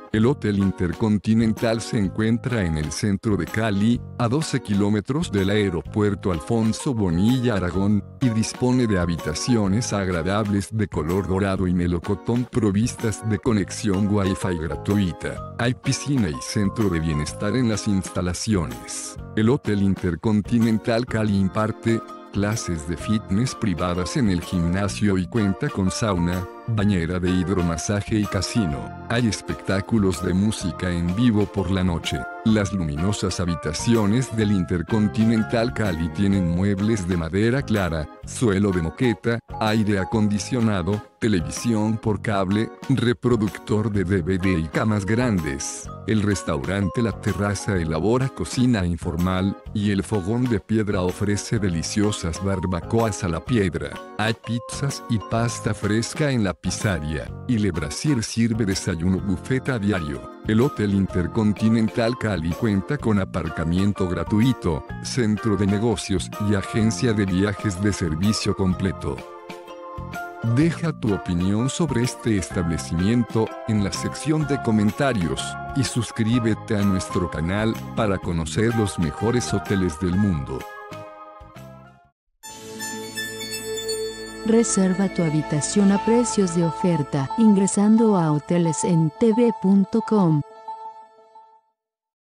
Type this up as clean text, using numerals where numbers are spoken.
El Hotel Intercontinental se encuentra en el centro de Cali, a 12 kilómetros del aeropuerto Alfonso Bonilla Aragón, y dispone de habitaciones agradables de color dorado y melocotón provistas de conexión Wi-Fi gratuita. Hay piscina y centro de bienestar en las instalaciones. El Hotel Intercontinental Cali imparte clases de fitness privadas en el gimnasio y cuenta con sauna, bañera de hidromasaje y casino. Hay espectáculos de música en vivo por la noche. Las luminosas habitaciones del Intercontinental Cali tienen muebles de madera clara, suelo de moqueta, aire acondicionado, televisión por cable, reproductor de DVD y camas grandes. El restaurante La Terraza elabora cocina informal, y el fogón de piedra ofrece deliciosas barbacoas a la piedra. Hay pizzas y pasta fresca en la pizzería, y Le Brasier sirve desayuno buffet a diario. El Hotel Intercontinental Cali cuenta con aparcamiento gratuito, centro de negocios y agencia de viajes de servicio completo. Deja tu opinión sobre este establecimiento en la sección de comentarios, y suscríbete a nuestro canal para conocer los mejores hoteles del mundo. Reserva tu habitación a precios de oferta ingresando a hotelesentv.com.